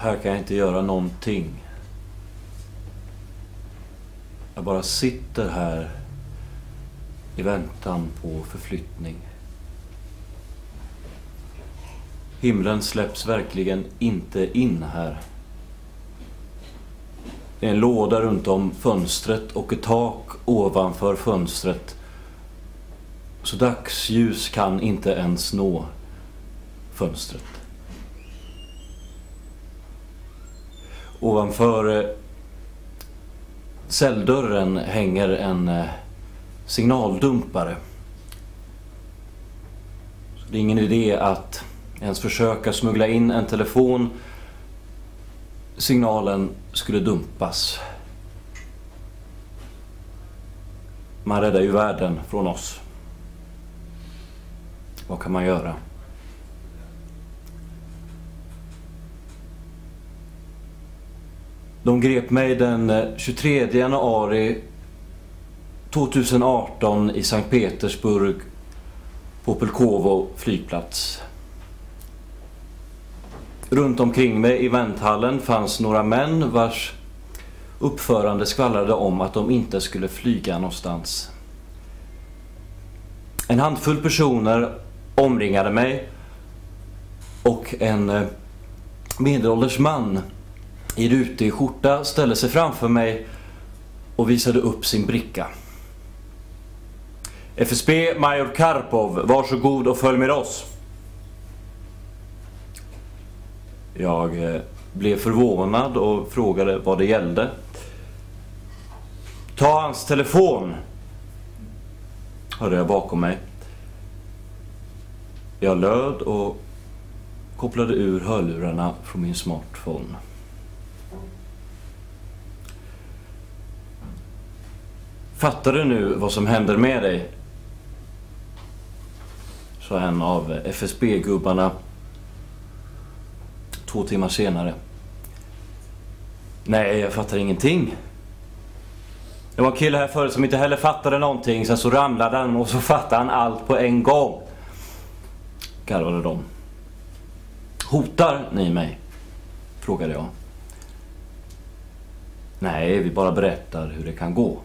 Här kan jag inte göra någonting. Jag bara sitter här i väntan på förflyttning. Himlen släpps verkligen inte in här. Det är en låda runt om fönstret och ett tak ovanför fönstret. Så dagsljus kan inte ens nå fönstret. Ovanför celldörren hänger en signaldumpare. Så det är ingen idé att ens försöka smuggla in en telefon. Signalen skulle dumpas. Man räddar ju världen från oss. Vad kan man göra? De grep mig den 23 januari 2018 i Sankt Petersburg på Pulkovo flygplats. Runt omkring mig i vänthallen fanns några män vars uppförande skvallrade om att de inte skulle flyga någonstans. En handfull personer omringade mig och en medelålders man i rutig skjorta ställde sig framför mig och visade upp sin bricka. FSB Major Karpov, varsågod och följ med oss. Jag blev förvånad och frågade vad det gällde. Ta hans telefon, hörde jag bakom mig. Jag löd och kopplade ur hörlurarna från min smartphone. Fattar du nu vad som händer med dig? Sa en av FSB-gubbarna 2 timmar senare. Nej, jag fattar ingenting. Det var en kille här förut som inte heller fattade någonting. Sen så ramlade han och så fattade han allt på en gång. Garvade de. Hotar ni mig? Frågade jag. Nej, vi bara berättar hur det kan gå.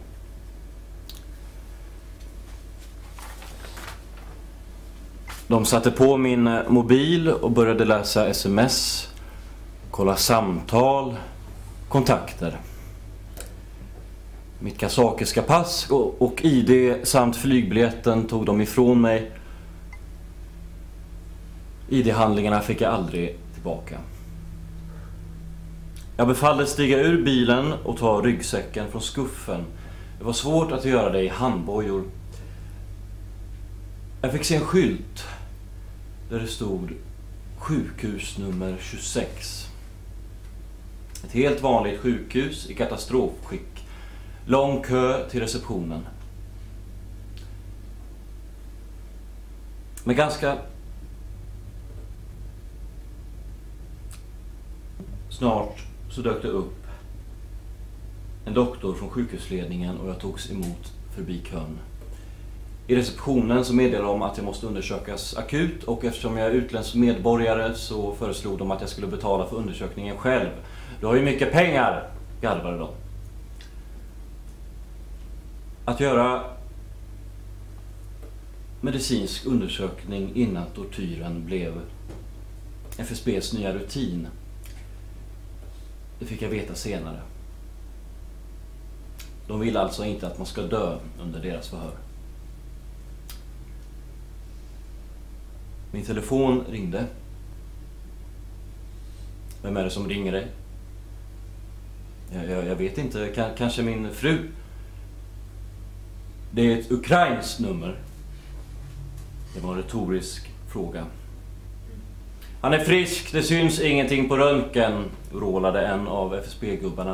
De satte på min mobil och började läsa sms, kolla samtal, kontakter. Mitt kazakiska pass och ID samt flygbiljetten tog de ifrån mig. ID-handlingarna fick jag aldrig tillbaka. Jag befallde stiga ur bilen och ta ryggsäcken från skuffen. Det var svårt att göra det i handbojor. Jag fick se en skylt där det stod sjukhus nummer 26. Ett helt vanligt sjukhus i katastrofskick. Lång kö till receptionen. Men ganska snart så dök det upp en doktor från sjukhusledningen och jag togs emot förbi kön. I receptionen så meddelade de att jag måste undersökas akut och eftersom jag är utländsk medborgare så föreslog de att jag skulle betala för undersökningen själv. Du har ju mycket pengar, garvade de. Att göra medicinsk undersökning innan tortyren blev FSBs nya rutin. Det fick jag veta senare. De vill alltså inte att man ska dö under deras förhör. Min telefon ringde. Vem är det som ringer dig? Jag vet inte, kanske min fru. Det är ett ukrainskt nummer. Det var en retorisk fråga. Han är frisk, det syns ingenting på röntgen, rålade en av FSB-gubbarna.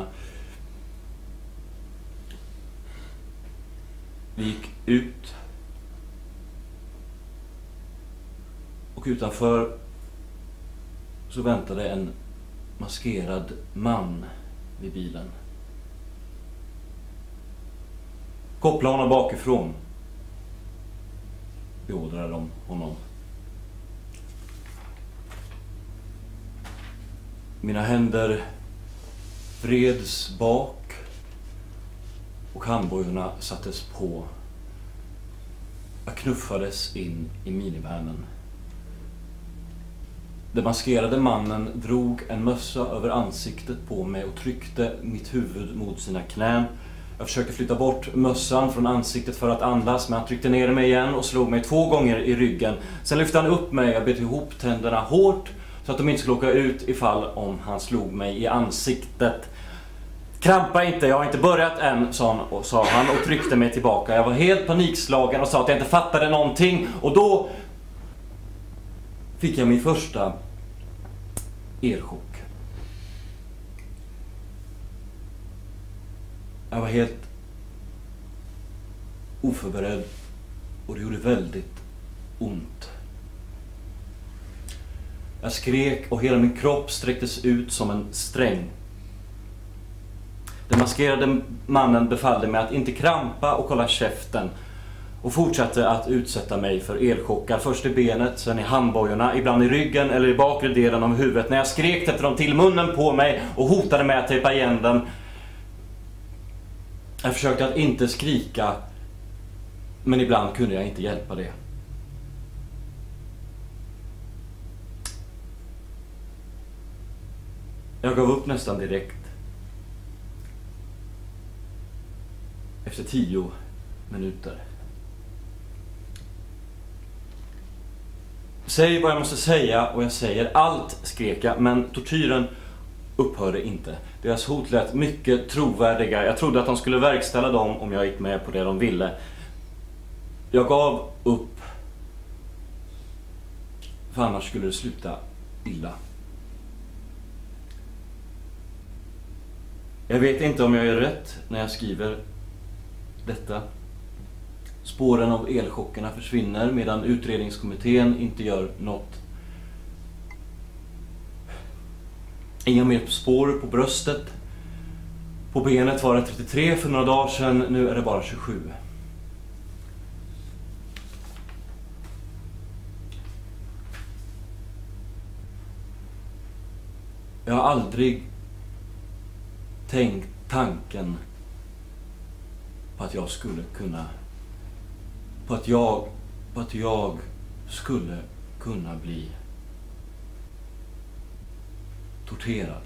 Vi gick ut. Och utanför så väntade en maskerad man vid bilen. Koppla honom bakifrån, beordrade de honom. Mina händer vreds bak och handbojorna sattes på. Jag knuffades in i minivanen. Den maskerade mannen drog en mössa över ansiktet på mig och tryckte mitt huvud mot sina knän. Jag försökte flytta bort mössan från ansiktet för att andas, men han tryckte ner mig igen och slog mig 2 gånger i ryggen. Sen lyfte han upp mig och bet ihop tänderna hårt så att de inte skulle åka ut ifall om han slog mig i ansiktet. Krampa inte, jag har inte börjat än, sa han och tryckte mig tillbaka. Jag var helt panikslagen och sa att jag inte fattade någonting, och då fick jag min första elchock. Jag var helt oförberedd och det gjorde väldigt ont. Jag skrek och hela min kropp sträcktes ut som en sträng. Den maskerade mannen befallde mig att inte krampa och hålla käften och fortsatte att utsätta mig för elchockar. Först i benet, sen i handbojorna, ibland i ryggen eller i bakre delen av huvudet. När jag skrek efter dem till munnen på mig och hotade med att tejpa igen den. Jag försökte att inte skrika, men ibland kunde jag inte hjälpa det. Jag gav upp nästan direkt. Efter 10 minuter. Säg vad jag måste säga och jag säger allt, skrek jag, men tortyren upphörde inte. Deras hot lät mycket trovärdiga. Jag trodde att de skulle verkställa dem om jag gick med på det de ville. Jag gav upp. För annars skulle det sluta illa. Jag vet inte om jag gör rätt när jag skriver detta. Spåren av elchockerna försvinner medan utredningskommittén inte gör något. Inga mer spår på bröstet. På benet var det 33 för några dagar sedan, nu är det bara 27. Jag har aldrig tänkt tanken på att jag skulle kunna, på att jag skulle kunna bli torterad.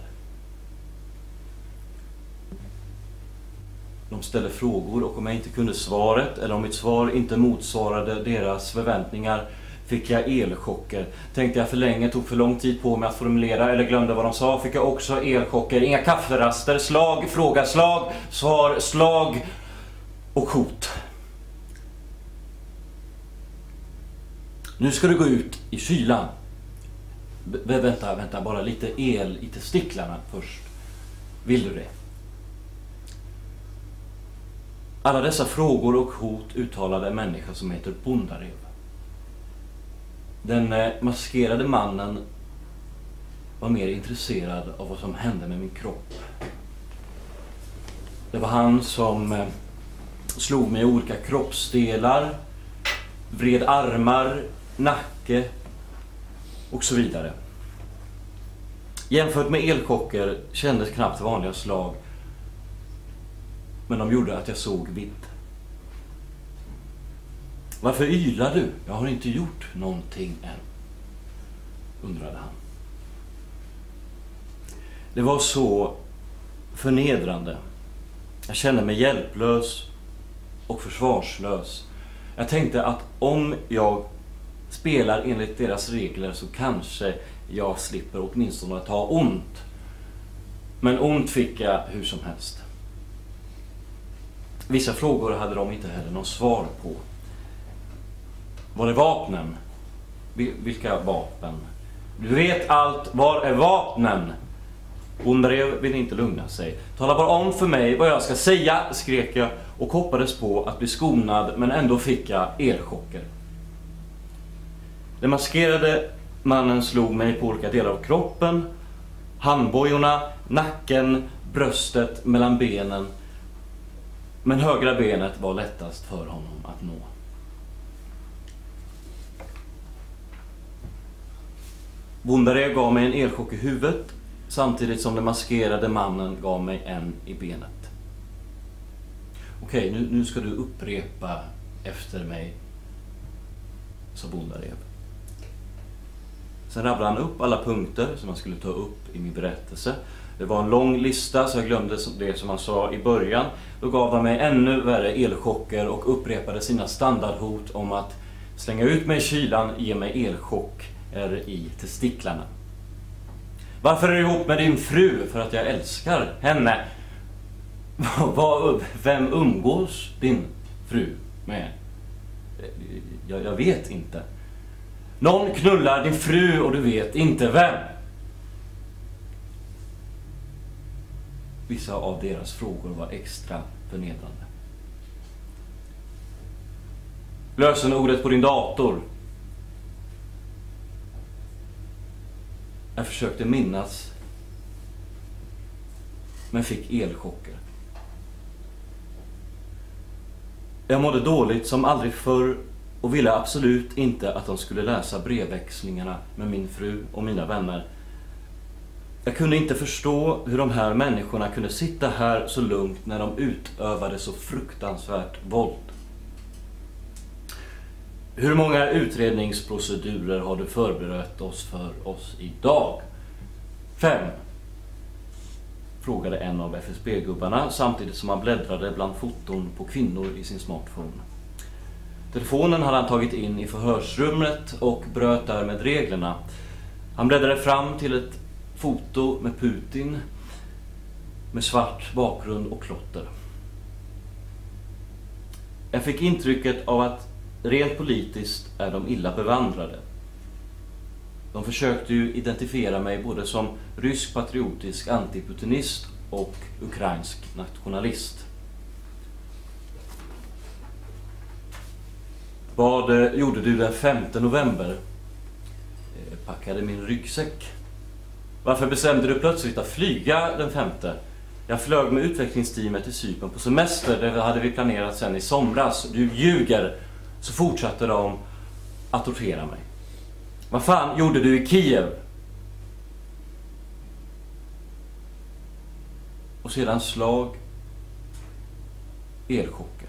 De ställde frågor och om jag inte kunde svaret eller om mitt svar inte motsvarade deras förväntningar fick jag elchocker. Tänkte jag för länge, tog för lång tid på mig att formulera eller glömde vad de sa, fick jag också elchocker. Inga kafferaster, slag, fråga, slag, svar, slag och hot. Nu ska du gå ut i kylan. Vänta, bara lite el i testiklarna först. Vill du det? Alla dessa frågor och hot uttalade en människa som heter Bondarev. Den maskerade mannen var mer intresserad av vad som hände med min kropp. Det var han som slog mig i olika kroppsdelar, vred armar, nacke och så vidare. Jämfört med elchocker kändes knappt vanliga slag, men de gjorde att jag såg vitt. Varför ylar du? Jag har inte gjort någonting än, undrade han. Det var så förnedrande. Jag kände mig hjälplös och försvarslös. Jag tänkte att om jag spelar enligt deras regler så kanske jag slipper åtminstone att ha ont. Men ont fick jag hur som helst. Vissa frågor hade de inte heller någon svar på. Var är vapnen? Vilka vapen? Du vet allt, var är vapnen? Bondarev ville inte lugna sig. Tala bara om för mig vad jag ska säga, skrek jag och hoppades på att bli skonad, men ändå fick jag elchocker. Den maskerade mannen slog mig på olika delar av kroppen, handbojorna, nacken, bröstet, mellan benen. Men högra benet var lättast för honom att nå. Bondarev gav mig en elchock i huvudet samtidigt som den maskerade mannen gav mig en i benet. Okej, nu ska du upprepa efter mig, sa Bondarev. Sen rabblade han upp alla punkter som man skulle ta upp i min berättelse. Det var en lång lista så jag glömde det som han sa i början. Då gav han mig ännu värre elchocker och upprepade sina standardhot om att slänga ut mig i kylan, ge mig elchock i testiklarna. Varför är du ihop med din fru? För att jag älskar henne. Vem umgås din fru med? Jag vet inte. Någon knullar din fru och du vet inte vem. Vissa av deras frågor var extra förnedrande. Lösenordet på din dator. Jag försökte minnas, men fick elchocker. Jag mådde dåligt som aldrig förr och ville absolut inte att de skulle läsa brevväxlingarna med min fru och mina vänner. Jag kunde inte förstå hur de här människorna kunde sitta här så lugnt när de utövade så fruktansvärt våld. Hur många utredningsprocedurer har du förberett oss för oss idag? 5. Frågade en av FSB-gubbarna samtidigt som han bläddrade bland foton på kvinnor i sin smartphone. Telefonen hade han tagit in i förhörsrummet och bröt därmed reglerna. Han bläddrade fram till ett foto med Putin med svart bakgrund och klotter. Jag fick intrycket av att rent politiskt är de illa bevandrade. De försökte ju identifiera mig både som rysk patriotisk antiputinist och ukrainsk nationalist. Vad gjorde du den 5 november? Packade min ryggsäck. Varför bestämde du plötsligt att flyga den 5? Jag flög med utvecklingsteamet till Cypern på semester. Det hade vi planerat sedan i somras. Du ljuger. Så fortsatte de att tortera mig. Vad fan gjorde du i Kiev? Och sedan slag, elchocker.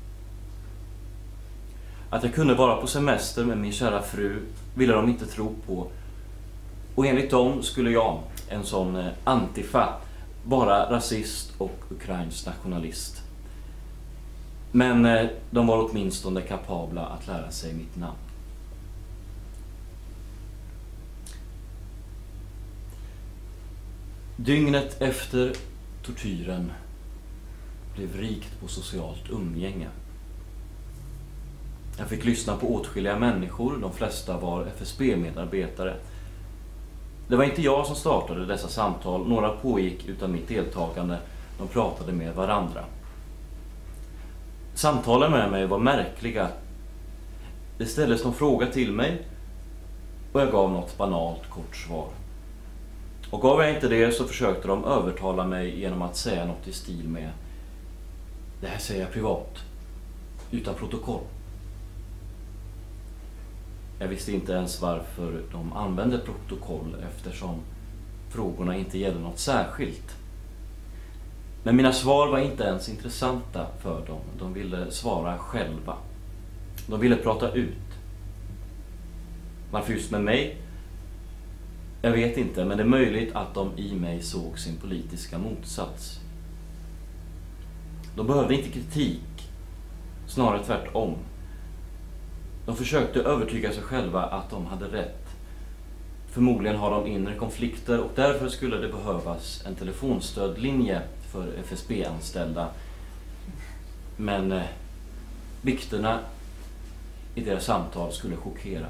Att jag kunde vara på semester med min kära fru ville de inte tro på. Och enligt dem skulle jag, en sån antifa, vara rasist och ukrainsk nationalist. Men de var åtminstone kapabla att lära sig mitt namn. Dygnet efter tortyren blev rikt på socialt umgänge. Jag fick lyssna på åtskilliga människor, de flesta var FSB-medarbetare. Det var inte jag som startade dessa samtal, några pågick utan mitt deltagande, de pratade med varandra. Samtalen med mig var märkliga. Det ställdes någon fråga till mig och jag gav något banalt kort svar. Och gav jag inte det så försökte de övertala mig genom att säga något i stil med: det här säger jag privat, utan protokoll. Jag visste inte ens varför de använde protokoll eftersom frågorna inte gällde något särskilt. Men mina svar var inte ens intressanta för dem. De ville svara själva. De ville prata ut. Varför just med mig? Jag vet inte, men det är möjligt att de i mig såg sin politiska motsats. De behövde inte kritik, snarare tvärtom. De försökte övertyga sig själva att de hade rätt. Förmodligen har de inre konflikter och därför skulle det behövas en telefonstödlinje för FSB-anställda. Men vikterna i deras samtal skulle chockera.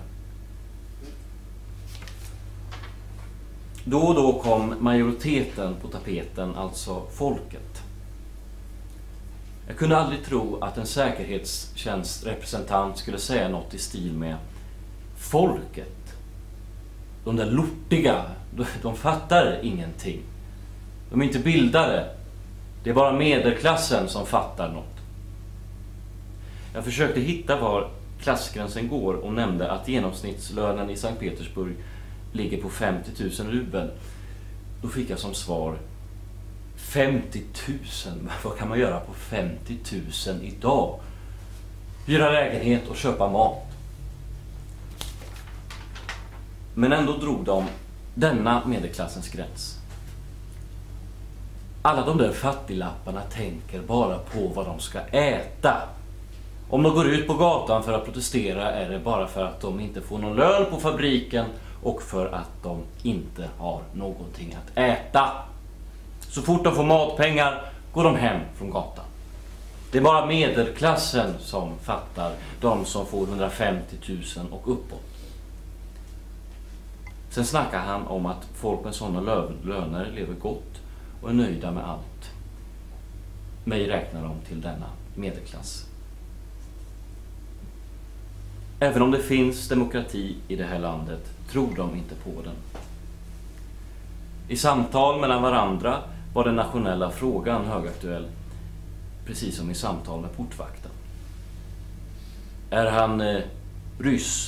Då och då kom majoriteten på tapeten, alltså folket. Jag kunde aldrig tro att en säkerhetstjänstrepresentant skulle säga något i stil med: folket, de där lortiga, de fattar ingenting. De är inte bildade. Det är bara medelklassen som fattar något. Jag försökte hitta var klassgränsen går och nämnde att genomsnittslönen i Sankt Petersburg ligger på 50 000 rubel. Då fick jag som svar 50 000. Vad kan man göra på 50 000 idag? Hyra lägenhet och köpa mat. Men ändå drog de denna medelklassens gräns. Alla de där fattiglapparna tänker bara på vad de ska äta. Om de går ut på gatan för att protestera är det bara för att de inte får någon lön på fabriken och för att de inte har någonting att äta. Så fort de får matpengar går de hem från gatan. Det är bara medelklassen som fattar, de som får 150 000 och uppåt. Sen snackar han om att folk med sådana löner lever gott och är nöjda med allt. Mig räknar de till denna medelklass. Även om det finns demokrati i det här landet tror de inte på den. I samtal mellan varandra var den nationella frågan högaktuell, precis som i samtal med portvakten. Är han ryss?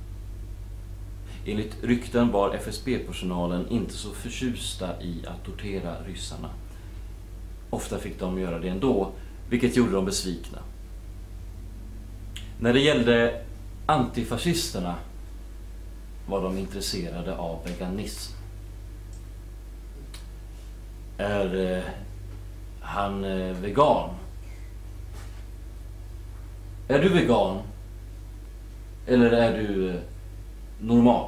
Enligt rykten var FSB-personalen inte så förtjusta i att tortera ryssarna. Ofta fick de göra det ändå, vilket gjorde dem besvikna. När det gällde antifascisterna var de intresserade av veganism. Är han vegan? Är du vegan? Eller är du normal?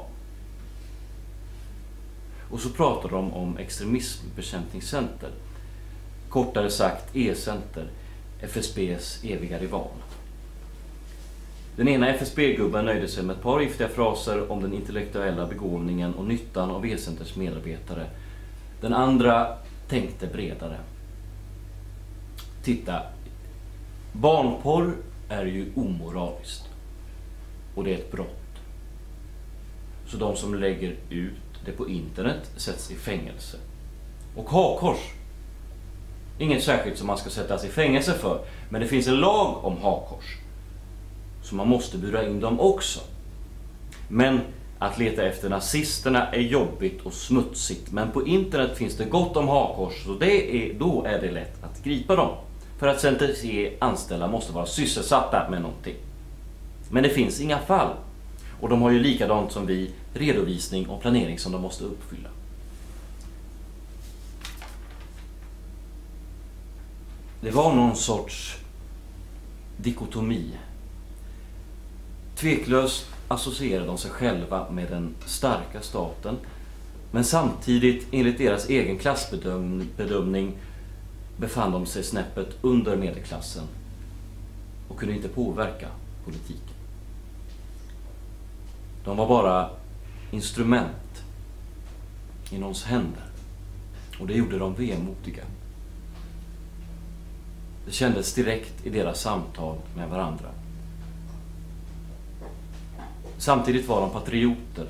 Och så pratar de om extremismbekämpningscenter. Kortare sagt E-center, FSBs eviga rival. Den ena FSB-gubben nöjde sig med ett par giftiga fraser om den intellektuella begåvningen och nyttan av E-centers medarbetare. Den andra tänkte bredare. Titta, barnporr är ju omoraliskt. Och det är ett brott. Så de som lägger ut det på internet sätts i fängelse. Och hakkors. Inget särskilt som man ska sättas i fängelse för. Men det finns en lag om hakkors. Så man måste bura in dem också. Men att leta efter nazisterna är jobbigt och smutsigt. Men på internet finns det gott om hakkors. Så då är det lätt att gripa dem. För att CNTC anställda måste vara sysselsatta med någonting. Men det finns inga fall. Och de har ju likadant som vi redovisning och planering som de måste uppfylla. Det var någon sorts dikotomi. Tveklöst associerade de sig själva med den starka staten, men samtidigt enligt deras egen klassbedömning befann de sig snäppet under medelklassen och kunde inte påverka politiken. De var bara instrument i någons händer och det gjorde dem vemodiga. Det kändes direkt i deras samtal med varandra. Samtidigt var de patrioter,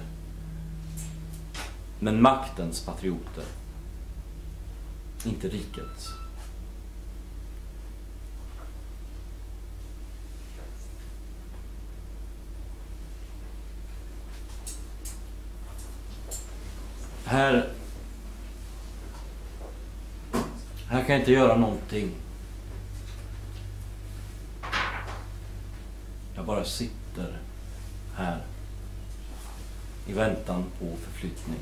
men maktens patrioter, inte rikets. Här kan jag inte göra någonting. Jag bara sitter här i väntan på förflyttning.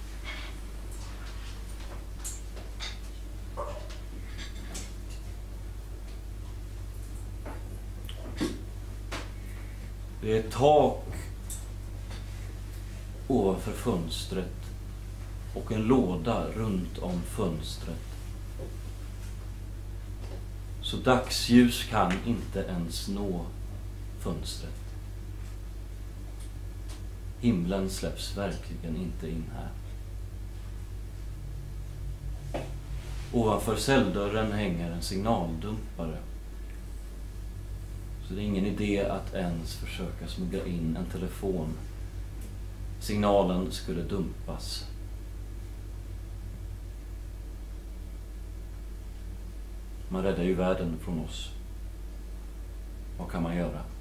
Det är ett tak ovanför fönstret och en låda runt om fönstret. Så dagsljus kan inte ens nå fönstret. Himlen släpps verkligen inte in här. Ovanför celldörren hänger en signaldumpare. Så det är ingen idé att ens försöka smuggla in en telefon. Signalen skulle dumpas. Man räddar ju världen från oss. Vad kan man göra?